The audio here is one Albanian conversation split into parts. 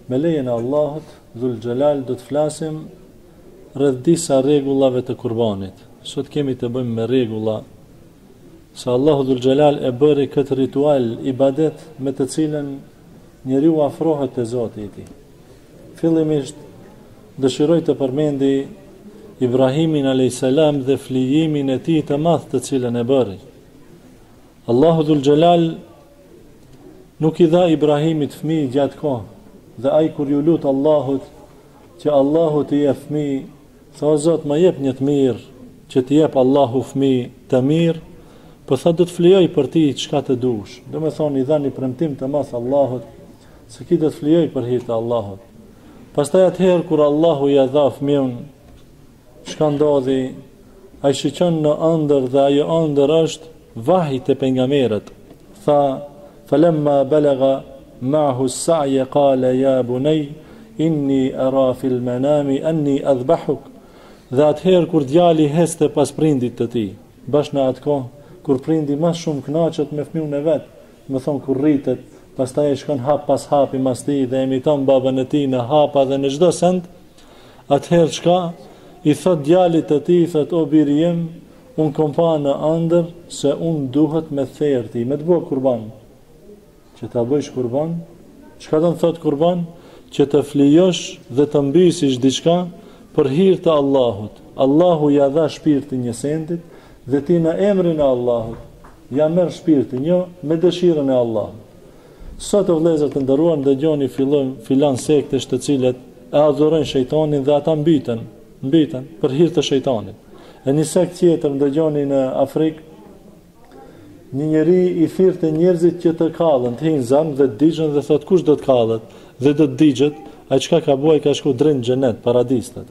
Me lejen e Allahut Dhul Xhelal do të flasim rreth disa rregullave të kurbanit. Sot kemi të bëjmë me rregulla se Allahu Dhul Xhelal e bëri këtë ritual ibadet me të cilën njeriu afrohet te Zoti i tij. Fillimisht dëshiroj të përmendi Ibrahimin a.s. dhe flijimin e tij të madh të cilën e bëri. Allahu Dhul Xhelal nuk i dha Ibrahimit fëmijë gjatë kohë, dhe ai kur ju lut Allahut që Allahu t'i jep fëmijë, tha o Zot më jep një të mirë, që t'i jep Allahu fëmijë të mirë, po tha do të flijoj për ti çka të dush. Do me thonë i dha një premtim të madh Allahut se ki do të flijoj për hir të Allahut. Pastaj atëherë kur Allahu ja dha fëmijën, çka ndodhi? Ai shiqon në ëndër dhe ajo ëndër është vahi te pejgamberët. Tha falamma balagha ma'hu as-sa'y qala ya bunay inni ara fil manami anni adhbahuk. Dhe atëherë kur djali heste pas prindit të tij, bash në atë kohë kur prindi më shumë kënaqet me fëmijën e vet, më thon kur rritet, pastaj e shkon hap pas hapi mas tij dhe imiton babën e tij në hapa dhe në çdo send, atëherë çka i thot djalit të tij, thot o biri im, un kom pa në ëndër se un duhet me therti, me të bëj kurban. Që ta bësh kurban, çka do të thot kurban? Që të flijosh dhe të mbysish diçka për hir të Allahut. Allahu ja dha shpirtin një sendit dhe ti në emrin e Allahut ja merr shpirtin jo me dëshirën e Allahut. Sot o vëllezër të nderuar, dëgjoni filan sektesh të cilët e adhurojnë shejtanin dhe ata mbiten për hir të shejtanit. E një sekt tjetër dëgjoni në Afrikë, një njeri i thirrte njerëzit që të kallën, të hinë zam dhe të digjën dhe thot kush do të kallet dhe do të digjet, ai çka ka buaj ka shku drejt në xhenet, paradistat.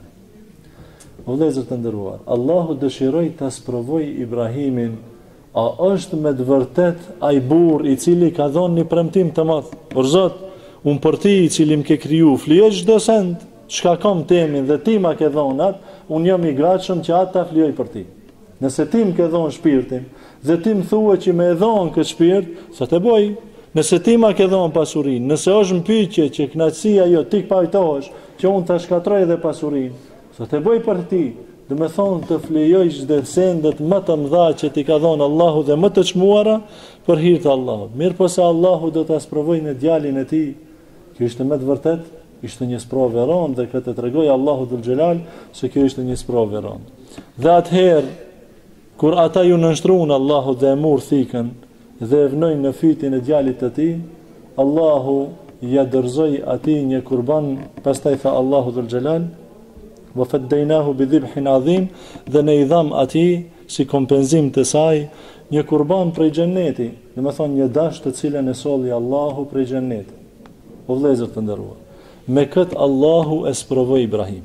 O vëllezër të nderuar, Allahu dëshiroi ta sprovoj Ibrahimin, a është me të vërtet ai burr i cili ka dhënë një premtim të madh. Por Zot, un për ti i cili më ke kriju, flijoj çdo send, çka kam temin dhe ti ma ke dhënë atë, un jam i gatshëm që ata flijoj për ti. Nëse ti më ke dhënë shpirtin dhe ti më thua që më e dhon këtë shpirt, sa të bëj? Nëse ti ma ke dhënë pasurinë, nëse është në pyetje që kënaqësia jo ti pajtohesh që unë ta shkatroj edhe pasurinë, sa të bëj për ti? Do me thonë të flijoj çdo sendet më të mëdha që ti ka dhënë Allahu dhe më të çmuara për hir të Allahut. Mirë po se Allahu do ta sprovojë në djalin e tij. Kjo ishte më të vërtet, ishte një sprovë e rëndë dhe këtë tregoi Allahu Dhul Xhelal se kjo ishte një sprovë e rëndë. Dhe atëherë kur ata ju nënshtruan Allahu dhe e mur thikën dhe e vnojnë në fytin e djalit të tij, Allahu ja dorëzoi atij një kurban, pastaj tha Allahu Dhul Xhelal wa faddaynahu bi dhibhin adhim, dhe ne i dham atij si kompenzim të saj një kurban prej xheneti, do të thonë një dash të cilën e solli Allahu prej xhenetit. O vëllezër të nderuar, me kët Allahu e sprovoi Ibrahim.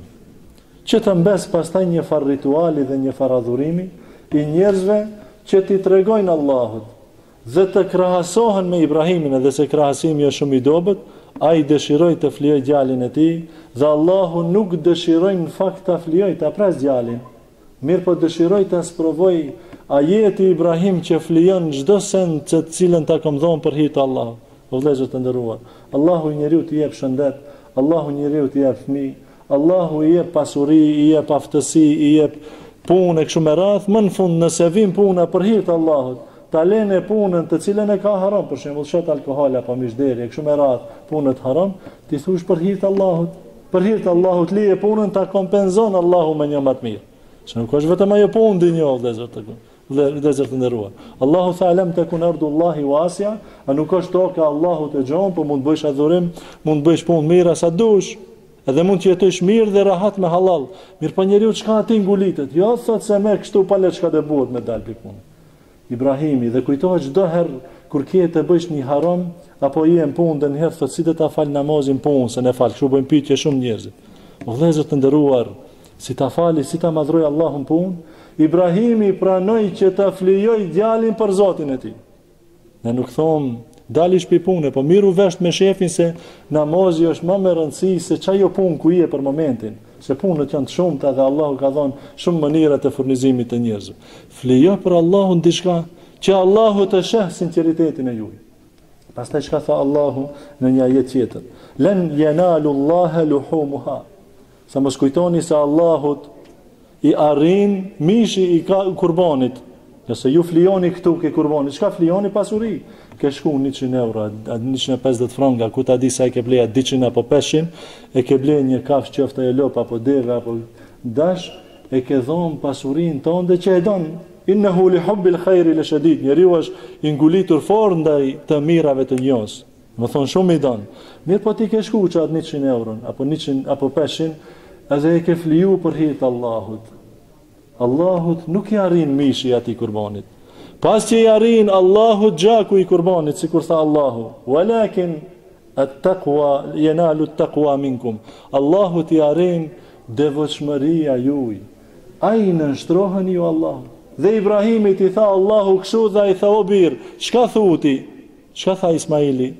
Që të mbes pastaj një far rituali dhe një far adhurimi i njerëzve që t'i tregojnë Allahut dhe të krahasohen me Ibrahimin, edhe se krahasimi është shumë i dobët, ai dëshiroi të flijoj djalin e tij dhe Allahu nuk dëshiroi në fakt ta flijoj, ta pres djalin. Mirë po dëshiroi ta sprovoj ajeti Ibrahim që flijon çdo send të cilën ta kam dhënë për hir të Allahut. O vëllezër të nderuar, Allahu njeriu t'i jep shëndet, Allahu njeriu t'i jep fëmijë, Allahu i jep pasuri, i jep aftësi, i jep punë kështu me radh, më në fund nëse vin puna për hir të Allahut, ta lënë punën të cilën e ka haram, për shembull shet alkool apo mishderi, kështu me radh, punët haram, ti thush për hir të Allahut, për hir të Allahut lije punën ta kompenzon Allahu me një më të mirë. Se nuk është vetëm ajo punë dinjo vëllezër të nderuar. Allahu tha alam takun ardullahi wasi'a, a nuk është toka Allahut e gjon, po mund bësh adhurim, mund bësh punë mira sa dush. Edhe mund të jetosh mirë dhe rahat me halal. Mirë po njeriu çka aty ngulitet? Jo thot se me kështu pa le çka të bëhet me dal pikun. Ibrahimi dhe kujtohet çdo herë kur ke të bësh një haram apo je në punë dhe një herë thot si do ta fal namazin punë se ne fal, kështu bëjnë pyetje shumë njerëzit. O vëllezër të nderuar, si ta fali, si ta madhroj Allahun punë, Ibrahimi pranoi që ta flijoj djalin për Zotin e tij. Ne nuk thon dali shpi punë, po miru vesht me shefin se namazi është më me rëndësi se çajo punë ku je për momentin, se punët janë të shumta dhe Allahu ka dhënë shumë mënyra të furnizimit të njerëzve. Flijo për Allahun diçka që Allahu të sheh sinqeritetin e juaj. Pastaj çka tha Allahu në një ajet tjetër? Lan yanalu Allaha luhumuha. Sa mos kujtoni se Allahut i arrin mishi i kurbanit. Nëse ju flijoni këtu ke kurbanit, çka flijoni? Pasuri. Ke shku 100 euro, 150 franga, ku ta di sa e ke bleja 200 apo 500, e ke blej një kafsh qoftë e lop apo deve apo dash, e ke dhon pasurinë tënde që e don. Innehu li hubbil khairi la shadid. Njeriu është i ngulitur fort ndaj të mirave të njos. Më thon shumë i don. Mirë, po ti ke shku çat 100 euro apo 100 apo 500, edhe e ke fliju për hir të Allahut. Allahut nuk i arrin mishi atij kurbanit. Pas që i arrin Allahut gjaku i kurbanit, sikur tha Allahu, walakin at-taqwa yanalu at-taqwa minkum. Allahut i arrin devotshmëria juaj. Ai nënshtrohen ju Allahut. Dhe Ibrahimit i tha Allahu kështu dhe i tha o bir, çka thuti? Çka tha Ismaili?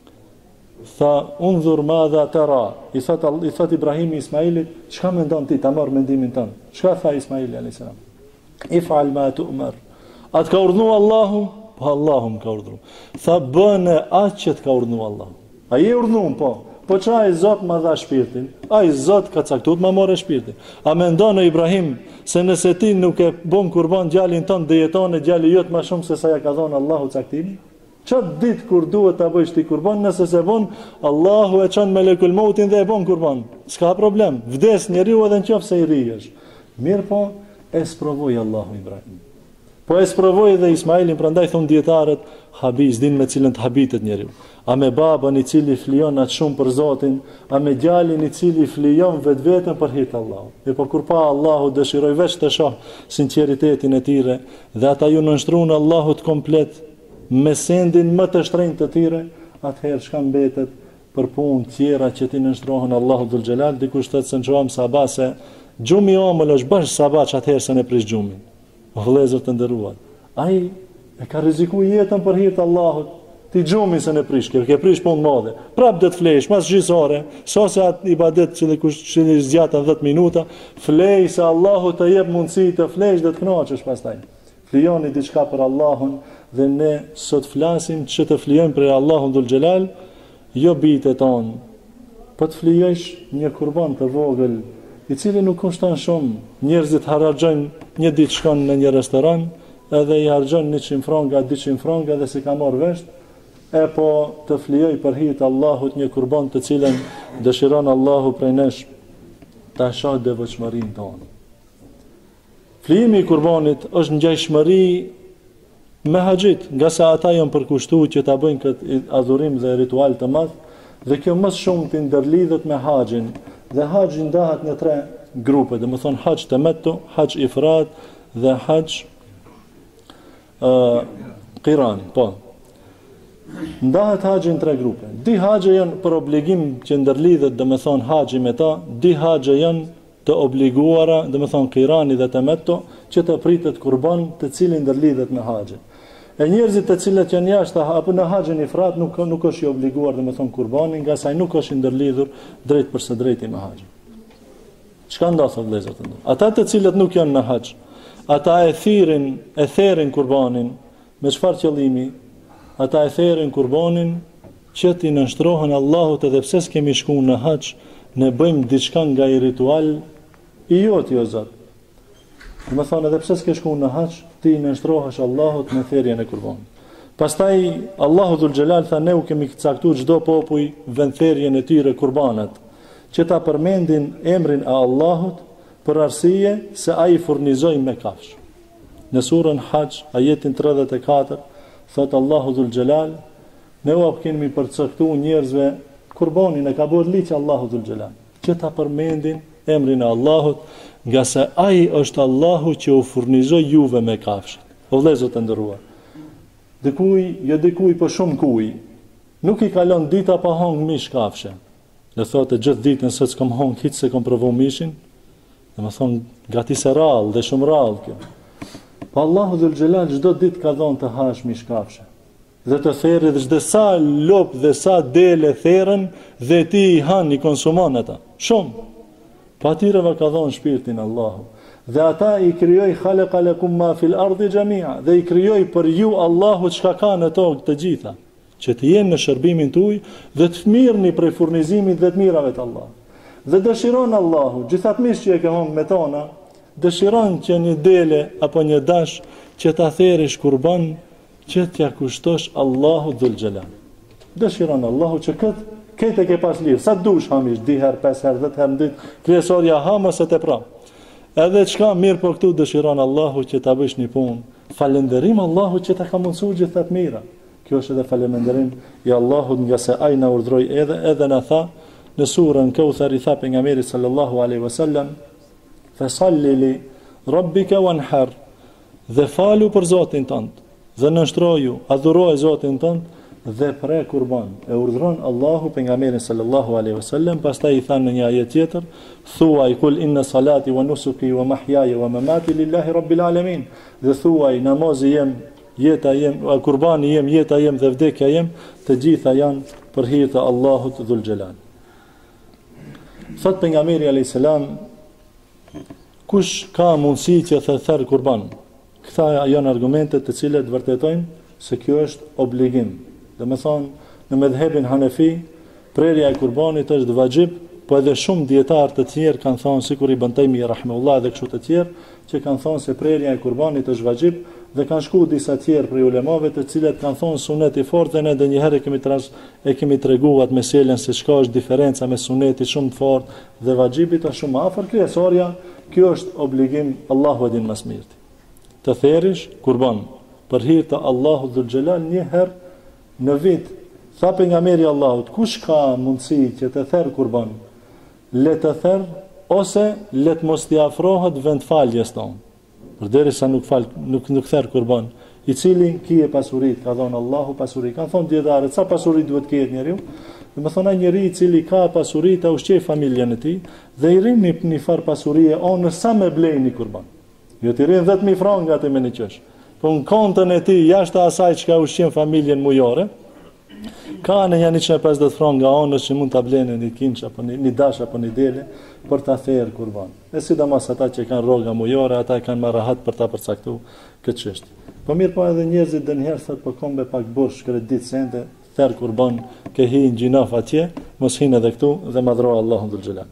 Tha unzur madha tara. I thot Ibrahimi Ismailit, çka mendon ti, ta marr mendimin tënd. Çka tha Ismaili alayhis salam? If'al ma tu'mar. Atë ka urdhnu Allahu? Po Allahu më ka urdhnu. Tha bëne atë që të ka urdhnu Allahu. A je urdhnu, po. Po që ai Zot ma dha shpirtin, ai Zot ka caktuar ma more shpirtin. A mendon Ibrahim se nëse ti nuk e bën kurban djalin tënd dhe jeton e djali jot më shumë se sa ja ka dhënë Allahu caktimin? Çat ditë kur duhet ta bësh ti kurban, nëse se bën, Allahu e çon melekul mautin dhe e bën kurban. S'ka problem. Vdes njeriu edhe nëse i rrihesh. Mirë po, e sprovoi Allahu Ibrahim. Po e sprovoi dhe Ismailin, prandaj thon dietarët, habiz din me cilën të habitet njeriu. A me babën i cili flijon atë shumë për Zotin, a me djalin i cili flijon vetveten për hir të Allahut. E po kur pa Allahu dëshiroj veç të shoh sinqeritetin e tyre dhe ata ju nënshtruan Allahut komplet me sendin më të shtrenjtë të tyre, atëherë çka mbetet për punë tjera që ti nënshtrohen Allahu dhul xhelal, dikush thotë se nxoam sabah se gjumi omël është bash sabah atëherë se ne prish gjumin. Vëllezër të nderuar, ai e ka rrezikuar jetën për hir të Allahut. Ti gjumin se ne prish, ke prish punë madhe. Prap do të flesh mas gjysore, sa se atë ibadet që që zgjatën 10 minuta, flej se Allahu të jep mundësi të flesh dhe të kënaqesh pastaj. Flijoni diçka për Allahun dhe ne sot flasim që të flijojmë për Allahun dhul xhelal, jo bitet ton. Po të flijosh një kurban të vogël, i cili nuk kushton shumë. Njerëzit harxojnë një ditë shkon në një restoran, edhe i harxojnë 100 franga, 200 franga dhe si ka marrë vesh, e po të flijoj për hir të Allahut një kurban të cilën dëshiron Allahu prej nesh ta shoh devotshmërinë tonë. Flijimi i kurbanit është ngjashmëri me haxhit, nga sa ata janë përkushtuar që ta bëjnë këtë adhurim dhe ritual të madh, dhe kjo më shumë të ndërlidhet me haxhin. Dhe haxhi ndahet në 3 grupe, domethënë haxh tamattu, haxh ifrad dhe haxh qiran, po. Ndahet haxhi në 3 grupe. Di haxhe janë për obligim që ndërlidhet, domethënë haxhi me ta, di haxhe janë të obliguara, domethënë qirani dhe tamattu, që të pritet kurban të cilin ndërlidhet me haxhin. E njerëzit të cilët janë jashtë apo në haxhin ifrat nuk është i obliguar domethënë kurbani, nga sa nuk është i ndërlidhur drejt për së drejti me haxhin. Çka ndodh vëllezër të nderuar? Ata të cilët nuk janë në haxh, ata e therin kurbanin me çfarë qëllimi? Ata e therin kurbanin që ti nënshtrohen Allahut, edhe pse s'kemi shkuar në haxh, ne bëjmë diçka nga i ritual i jot, jo Zot. Do të thonë edhe pse s'ke shkuar në haxh, ti nënshtrohesh Allahut me therrjen e kurbanit. Pastaj Allahu dhul xhelal tha ne u kemi caktuar çdo popull vendtherrjen e tyre kurbanat, që ta përmendin emrin e Allahut për arsye se ai furnizoi me kafsh. Në surën Haxh, ajetin 34, thot Allahu dhul xhelal, ne u kemi përcaktuar njerëzve kurbanin e ka bërë liç Allahu dhul xhelal, që ta përmendin emrin e Allahut, nga se ai është Allahu që u furnizoi juve me kafshë. O vëllezër të nderuar, dikuj për shumë kuj, nuk i kalon dita pa hong mish kafshë. Dhe thotë gjithë ditën se s'kam hong hiç se kam provu mishin, dhe më thonë gati se rallë dhe shumë rallë kjo. Pa Allahu dhul xhelal çdo ditë ka dhënë të hash mish kafshë. Dhe të therrë dhe çdo sa lop dhe sa dele therrën dhe ti i han i konsumon ata. Shumë. Pa atyre ka dhënë shpirtin Allahu. Dhe ata i krijoi khalaqa lakum ma fil ardi jami'a, dhe i krijoi për ju Allahu çka ka në tokë të gjitha. që të jenë në shërbimin tuaj dhe të mirëni prej furnizimit dhe të mirave të Allah. Dhe dëshiron Allahu, gjithatmisht që e ke humbur me tona, dëshiron që një dele apo një dash që ta therish kurban që t'ja kushtosh Allahu Dhul Xhelal. Dëshiron Allahu që këtë e ke pas lirë, sa dush hamish, 2 herë, 5 herë, 10 herë në ditë, kryesorja ha mos e tepra. Edhe çka mirë po këtu dëshiron Allahu që ta bësh një punë. Falënderim Allahu që ta ka mundsuar gjithë ato mira. Kjo është edhe falënderim i Allahut nga se ai na urdhroi edhe na tha në surën Kauthar i tha pejgamberi sallallahu alaihi wasallam fasalli li rabbika wanhar, dhe falu për Zotin tënd, dhe nënshtroju, adhuroj Zotin tënd dhe pre kurban. E urdhron Allahu pejgamberin sallallahu alaihi wasallam, pastaj i tha në një ajet tjetër, thuaj kul inna salati wa nusuki wa mahyaya wa mamati lillahi rabbil alamin. Dhe thuaj namazi jem, jeta jem, kurbani jem, jeta jem dhe vdekja jem, të gjitha janë për hir të Allahut Dhul Xhelal. Thot pejgamberi alayhis salam, kush ka mundësi që të thërë kurban? Këta janë argumentet të cilet vërtetojnë se kjo është obligim. Dhe me thonë, në medhebin Hanefi, prerja e kurbanit është vajxhib, po edhe shumë dietarë të tjerë kanë thonë, sikur Ibn Taymi rahimahullah dhe kështu të tjerë, që kanë thonë se prerja e kurbanit është vajxhib, dhe kanë shku disa tjerë prej ulemave të cilet kanë thonë sunet i fortë, dhe ne edhe njëherë e kemi treguar atë meselen se çka është diferenca me sunetit shumë të fortë dhe vajxhibit është shumë afër kryesorja. Kjo është obligim, Allahu e din më së miri. Të therish kurban për hir të Allahut Dhul Xhelal një herë në vit. Tha pejgamberi Allahut, kush ka mundësi që të therr kurban, le të therr ose le të mos t'i afrohet vendfaljes tonë. Përderisa nuk therr kurban, i cili kije pasurit, ka dhënë Allahu pasuri. Kan thonë dietarët, sa pasuri duhet ketë njeriu? Do të thonë ai njeriu i cili ka pasuri ta ushqej familjen e tij dhe i rrin një far pasurie onë sa me blejni kurban. Jo t'i rrin 10.000 franga atë me një qesh. Po në kontën e tij jashtë asaj që ka ushqen familjen mujore, ka në janë 150 franga onës që mund ta blenë një kinç apo një dash apo një dele për ta thërë kurban. E sidomos ata që kanë rroga mujore, ata kanë më rahat për ta përcaktuar këtë çështje. Po mirë, po edhe njerëzit dënherë thotë po kombe pak borx kredit sende, thërë kurban, ke hi në gjinaf atje, mos hinë edhe këtu dhe madhro Allahun Dhul Xhelal.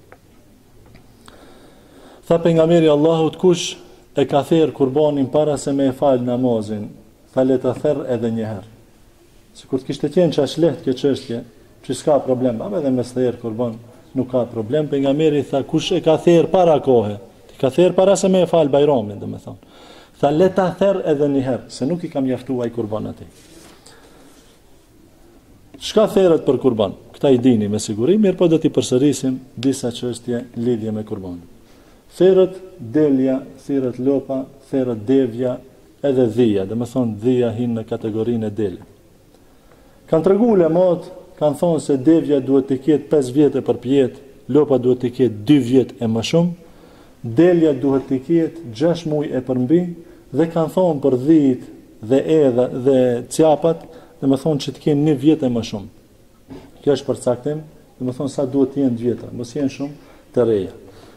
Tha pejgamberi Allahut, kush e ka thërë kurbanin para se me e fal namazin, le ta thërë edhe një herë. Sikur të kishte qenë çash lehtë kjo çështje, që s'ka problem, edhe me thërë kurban nuk ka problem. Pejgamberi tha, kush e ka thërë para kohe, ti ka thërë para se me e fal bajramin, domethënë. Tha le ta thërë edhe një herë, se nuk i kam mjaftuar kurban atij. Çka therët për kurban? Këta i dini me siguri, mirë po do t'i përsërisim disa çështje lidhje me kurban. Therët delja, therët lopa, therët devja, edhe dhia, dhe me thonë dhia hinë në kategorinë e dele. Kanë tregu ulemat, kanë thonë se devja duhet të ketë 5 vjetë për pjetë, lopa duhet të ketë 2 vjetë e më shumë, delja duhet të ketë 6 muaj e përmbi, dhe kanë thonë për dhit dhe edha dhe capat, dhe me thonë që të kenë 1 vjetë e më shumë. Kjo është përcaktim, dhe me thonë sa duhet të jenë 2 vjetra, mos jenë shumë të reja.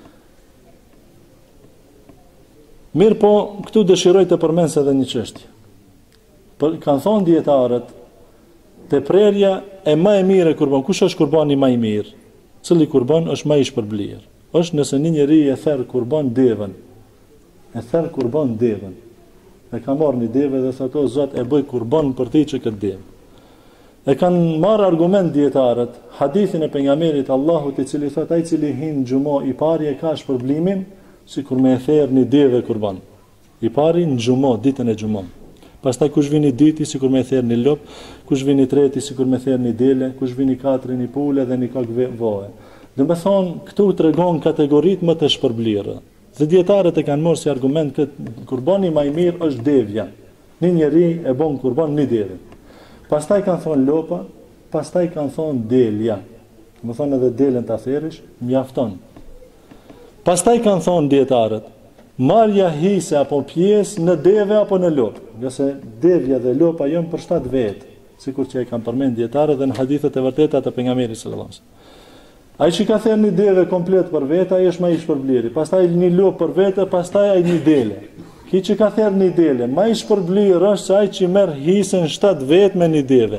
Mirë po, këtu dëshiroj të përmens edhe një çështje. Kanë thonë dietarët, te prerja e më e mirë e kurban, kush është kurbani më i mirë? Cili kurban është më i shpërblir? Është nëse një njeri e therr kurban devën. E therr kurban devën. E ka marrë një deve dhe thotë, o Zot, e bëj kurban për ti që këtë devë. E kanë marrë argument dietarët, hadithin e pejgamberit Allahut i cili thotë, ai cili hin xhumo i pari e ka shpërblimin sikur me e therr një deve kurban. I pari në xhumo, ditën e xhumon. Pastaj kush vini diti sikur me therr një lop, kush vini treti sikur me therr një dele, kush vini katri një pule dhe një kokë voe. Do të thonë këtu tregon kategoritë më të shpërblirë. Dhe dietarët e kanë marrë si argument këtë kurbani më i mirë është devja. Një njeri e bën kurban një deve. Pastaj kanë thonë lopa, pastaj kanë thonë delja. Do të thonë edhe delen ta therrish, mjafton. Pastaj kanë thonë dietarët, marrja hise apo pjesë në deve apo në lopë. Nëse devja dhe lopa janë për 7 vetë, sikur që e kanë përmend dietarët dhe në hadithet e vërteta të pejgamberit sallallahu alajhi wasallam. Ai që ka thënë një deve komplet për vetë, ai është më i shpërblirë. Pastaj një lopë për vetë, pastaj ai një dele. Ki që ka thënë një dele, më i shpërblirë është ai që merr hisën 7 vetë me një deve.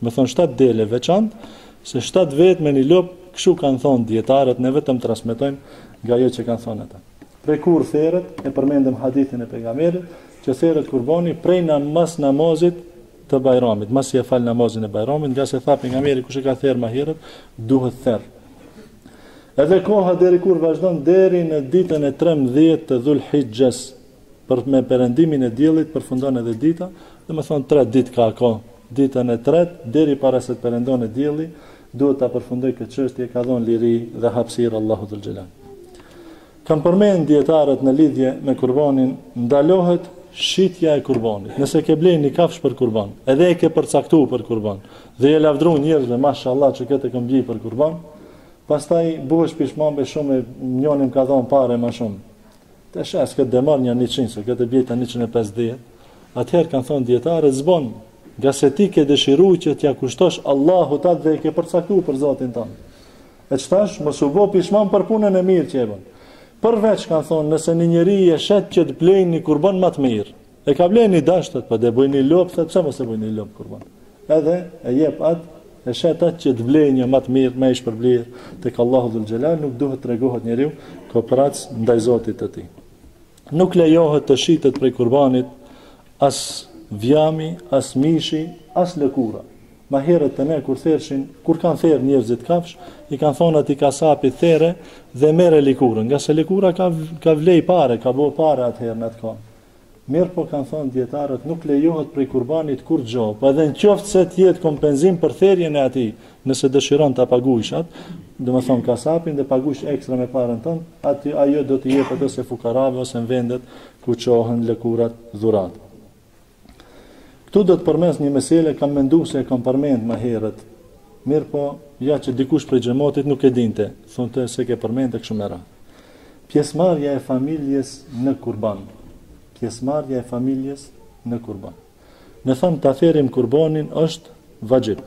Me thonë 7 dele veçantë, se 7 vetë me një lop, kështu kanë thonë dietarët, ne vetëm transmetojmë nga ajo që kanë thonë ata. Prej kur therët, e përmendëm hadithin e pejgamberit, që therët kurbani prej mas namazit të Bajramit, mas i e fal namazin e Bajramit, nga se tha pejgamberi kush e ka therë më herët, duhet therë. Edhe koha deri kur vazhdon deri në ditën e 13 të Dhulhijhes, për me perëndimin e diellit përfundon edhe dita, dhe më thonë 3 ditë ka ditën e 3 deri para se të perëndon e dielli, duhet ta përfundoj këtë çështje, ka dhënë liri dhe hapësirë Allahu dhul xhelal. Kam përmend dietarët në lidhje me kurbanin, ndalohet shitja e kurbanit. Nëse ke blerë një kafsh për kurban, edhe e ke përcaktuar për kurban, dhe e lavdruar njerëzve, mashallah që këtë e këmbij për kurban, pastaj buhesh pishmambe shumë, njëri më ka dhënë parë më shumë. Të shes këtë demar një 100, se këtë bjeta 150, atëherë kanë thonë dietarët zbon, nga se ti ke dëshiruar që t'ja kushtosh Allahut atë dhe e ke përcaktuar për Zotin tënd. E çtash mos u bë pishmam për punën e mirë që e bën. Përveç kanë thonë, nëse një njeri e shet që të blejnë një kurban më të mirë, e ka blejnë një dashtet, po dhe bëjnë një lop, thë pse mos e bëjnë një lop kurban. Edhe e jep atë, e shet atë që të blejnë një më të mirë, me ish përblirë, tek Allahu dhul xhelal, nuk duhet të tregohet njeriu kooperac ndaj Zotit të tij. Nuk lejohet të shitet prej kurbanit as vjami, as mishi, as lëkura. Ma herët të ne kur thershin, kur kanë therë njerëzit kafsh, i kanë thonë ati kasapi there dhe mere likurën, nga se likura ka vlej pare, ka bo pare atëherë në atë kohë. Mirë po kanë thonë dietarët, nuk lejohet prej kurbanit kur gjo, po edhe në qoftë se t'jetë kompenzim për therjen e ati, nëse dëshiron të paguish atë, dhe më thonë kasapin dhe paguish ekstra me parën tënë, aty ajo do t'i jepet ose fukarave ose në vendet ku qohen lëkurat dhurat. Këtu do të përmes një mesele, kam mendu se e kam përmend më herët, mirë po, ja që dikush prej xhamatit nuk e dinte, thonë të se ke përmend e kështu me radhë. Pjesëmarrja e familjes në kurban. Pjesëmarrja e familjes në kurban. Ne thëmë të atherim kurbanin është vajib.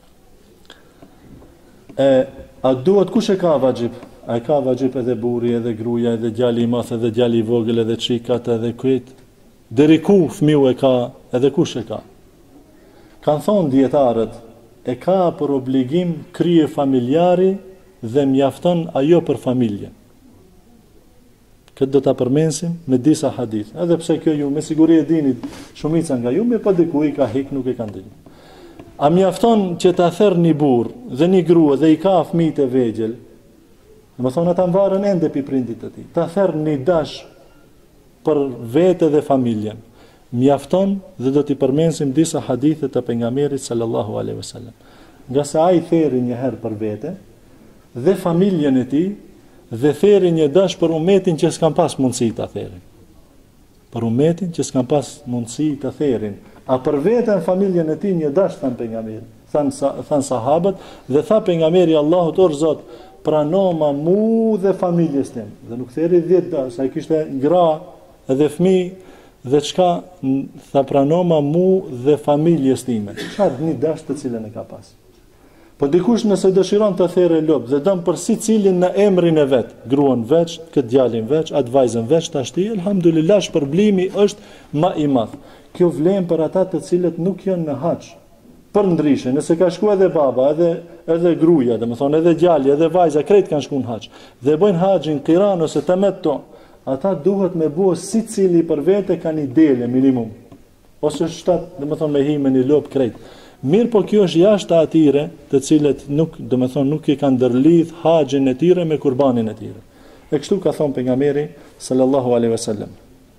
A duhet kush e ka vajib? A e ka vajib edhe buri, edhe gruaja, edhe djali i madh, edhe djali i vogël, edhe çikat, edhe kujt? Deri ku fëmiu e ka, edhe kush e ka? Kanë thonë dietarët, e ka për obligim krye familjari dhe mjafton ajo për familjen. Këtë do ta përmensim me disa hadith. Edhe pse kjo ju me siguri e dini shumica nga ju, me pa diku i ka hik nuk e kanë ditur. A mjafton që ta therr një burr dhe një grua dhe i ka fëmijë të vegjël? Do të thonë ata mbarën ende pi prindit të tij. Ta therr një dash për vete dhe familjen. Mjafton dhe do t'i përmensim disa hadithe të pejgamberit sallallahu alaihi wasallam. Nga se ai theri një herë për vete dhe familjen e tij dhe theri një dash për umetin që s'kan pas mundësi ta therin. Për umetin që s'kan pas mundësi ta therin. A për veten familjen e tij një dash than pejgamberi. Than sahabët dhe tha pejgamberi Allahut or Zot, pranoma mu dhe familjes tim. Dhe nuk theri 10 dash, ai kishte gra edhe fëmijë dhe çka tha pranoma mu dhe familjes time. Çfarë një dash të cilën e ka pas. Po dikush nëse dëshiron të therrë lop dhe dëm për sicilin në emrin e vet, gruan veç, këtë djalin veç, atë vajzën veç, tashti elhamdulillah shpërblimi është më i madh. Kjo vlen për ata të cilët nuk janë në hax. Për ndryshe, nëse ka shku edhe baba, edhe gruaja, domethënë edhe djali, edhe vajza, krejt kanë shku në hax dhe bëjnë haxhin Tiranë ose Tamattu, ata duhet me bua si cili për vete ka një dele minimum, ose 7, domethënë me hime një lop krejt. Mirë po kjo është jashtë atyre të cilët nuk, domethënë nuk i kanë ndërlidh haxhin e tyre me kurbanin e tyre. E kështu ka thonë pejgamberi sallallahu alaihi wasallam.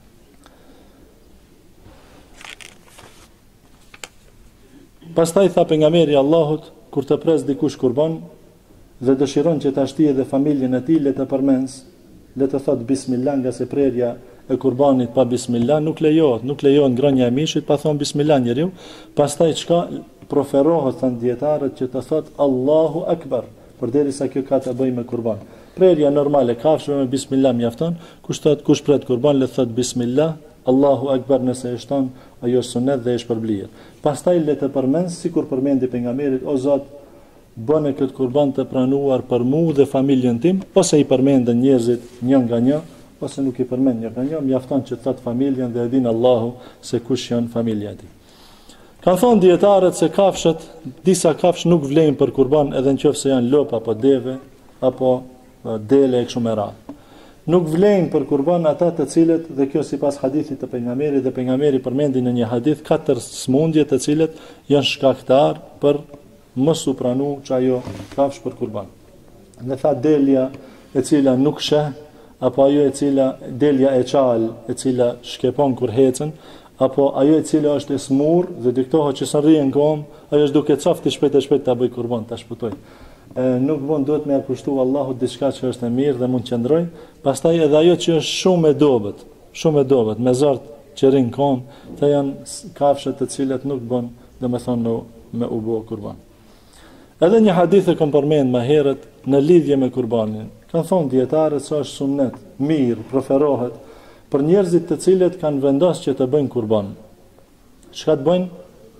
Pastaj tha pejgamberi Allahut, kur të pres dikush kurban dhe dëshiron që ta shtijë edhe familjen e tij, le të përmends, le të thot bismillah, nga se prerja e kurbanit pa bismillah nuk lejohet ngrënia e mishit pa thon bismillah njeriu. Pastaj çka proferohet thënë dietarët që të thot Allahu Akbar, përderisa kjo ka të bëjë me kurban. Prerja normale kafshëve me bismillah mjafton, kush pret kurban le të thot bismillah, Allahu Akbar nëse e shton, ajo është sunet dhe është përblije. Pastaj le të përmend sikur përmendi pejgamberit, o Zot, bëne këtë kurban të pranuar për mu dhe familjen tim, ose i përmendën njerëzit një nga një, ose nuk i përmend një nga një, mjafton që të thot familjen dhe e din Allahu se kush janë familja e tij. Kanë thonë dietarët se kafshët, disa kafsh nuk vlejnë për kurban edhe nëse janë lop apo deve apo dele e kështu me radhë. Nuk vlejnë për kurban ata të cilët, dhe kjo sipas hadithit të pejgamberit, dhe pejgamberi përmendi në një hadith 4 smundje të cilët janë shkaktar për mos u pranu që ajo kafsh për kurban. Në tha delja e cila nuk sheh, apo ajo e cila delja e qal, e cila shkepon kur hecën, apo ajo e cila është e smur dhe diktohet që sa rrihen kom, ajo është duke cafti shpejt ta bëj kurban, ta shpëtoj. Nuk mund duhet me kushtu Allahut diçka që është e mirë dhe mund qëndroj, pastaj edhe ajo që është shumë e dobët, me zart që rrin kom, të janë kafshët të cilat nuk bën, domethënë me u bë kurban. Edhe një hadith e kam përmend më herët në lidhje me kurbanin. Kanë thonë dietarët se është sunnet, mirë, preferohet për njerëzit të cilët kanë vendosur që të bëjnë kurban. Çka të bëjnë?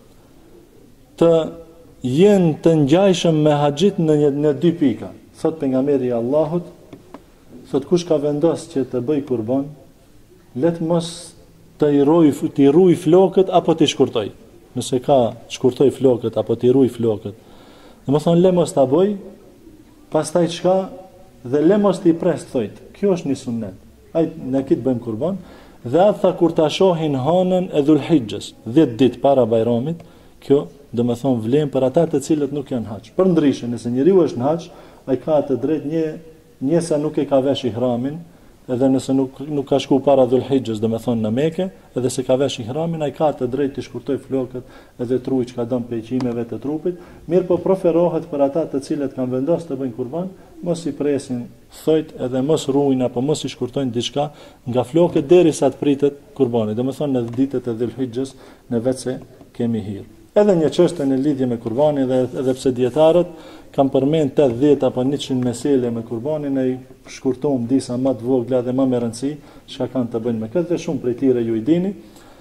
Të jenë të ngjajshëm me haxhit në 2 pika. Thot pejgamberi i Allahut, thot kush ka vendosur që të bëj kurban, let mos të i ruaj flokët apo të shkurtoj. Nëse ka shkurtoj flokët apo të i ruaj flokët. Domethënë le mos ta bëj, pastaj çka dhe le mos t'i pres thojt. Kjo është një sunnet. Ai ne kit bëjmë kurban dhe tha kur ta shohin hanën e Dhulhijhes, 10 ditë para Bajramit, kjo domethënë vlen për ata të cilët nuk janë hax. Përndryshe, nëse njeriu është në hax, ai ka të drejtë një sa nuk e ka vesh ihramin, edhe nëse nuk ka shku para Dhulhijhes, domethënë në Mekë, edhe se ka vesh ihramin, ai ka të drejtë të shkurtoj flokët edhe truj që ka dhënë peqimeve të trupit, mirë po preferohet për ata të cilët kanë vendosur të bëjnë kurban, mos i presin thojt edhe mos ruajnë apo mos i shkurtojnë diçka nga flokët derisa të pritet kurbani, domethënë në ditët e Dhulhijhes, në vetë se kemi hir. Edhe një çështje në lidhje me kurbanin edhe pse dietarët kanë përmend 80 apo 100 mesele me kurbanin, ai shkurtojmë disa më të vogla dhe më me rëndësi, çka kanë të bëjnë me këtë, dhe shumë prej tyre ju i dini.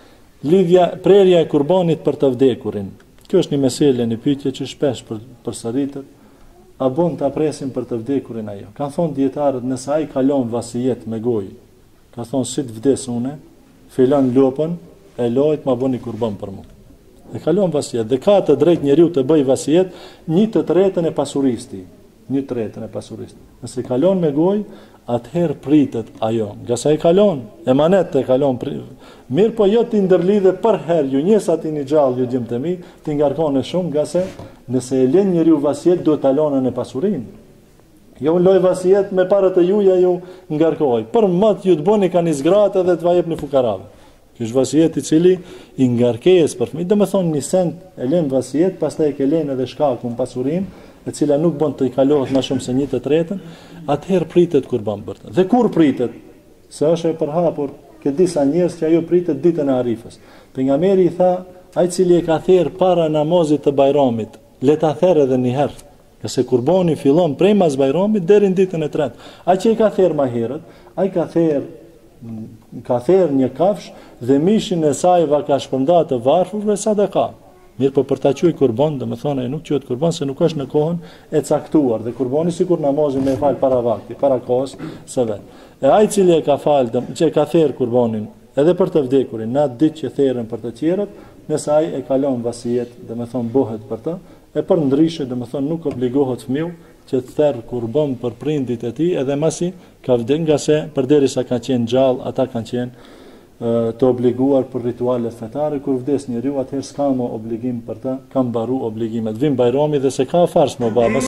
Prerja e kurbanit për të vdekurin. Kjo është një mesele, një pyetje që shpesh përsëritet. A bën ta presim për të vdekurin ajo? Kanë thonë dietarët, nëse ai kalon vasijet me gojë, ka thonë si të vdes une, filan lopën, e lojt ma bëni kurban për mua. Dhe kalon vasijet, dhe ka të drejt njeriu të bëj vasijet 1/3 e pasurisë. 1/3 e pasurisë. Nëse kalon me gojë, atëherë pritet ajo. Nga sa e kalon, emanet e kalon. Mirë po jo ti ndërlidhe për herë, ju njësa ti një gjallë, ju gjimë të mi, ti ngarkone shumë, nga se nëse e len njeriu vasijet, do të alonën e pasurinë. Jo unë loj vasijet me parët e juja ju ngarkoj. Për matë ju të boni ka një zgratë edhe të vajep një fukarave. Kështë vasijet i cili i ngarkes për fëmijë, dhe me thonë një sent e len vasijet, pastaj e ke len edhe shkakun pasurinë, e cila nuk bën të i kalohet më shumë se 1/3, atëherë pritet kurban për të. Dhe kur pritet? Se është e përhapur, ke disa njerëz që ajo pritet ditën e Arifës. Pejgamberi i tha, ai cili e ka therr para namazit të Bajramit, le ta therr edhe një herë. Qase kurbani fillon prej mas Bajramit deri në ditën e tretë. Ai që e ka therr më herët, ai ka therr një kafsh dhe mishin e saj ka shpërndarë të varfërve sadaka. Mirë po për ta quajtur kurban, domethënë nuk quhet kurban se nuk është në kohën e caktuar dhe kurbani sikur namazin me fal para vakti, para kohës së vet. E ai i cili e ka fal, që ka therr kurbanin edhe për të vdekurin, në atë ditë që therrën për të tjerët, nëse ai e kalon vasijet, domethënë bëhet për të, e për ndryshe domethënë nuk obligohet fëmiu që të therr kurban për prindit e tij edhe masi ka vdekur, nga se përderisa ka qenë gjallë, ata kanë qenë të obliguar për ritualet fetare. Kur vdes njeriu, atëherë s'ka më obligim për të, ka mbaru obligimet. Vim Bajrami dhe se ka fars më babas.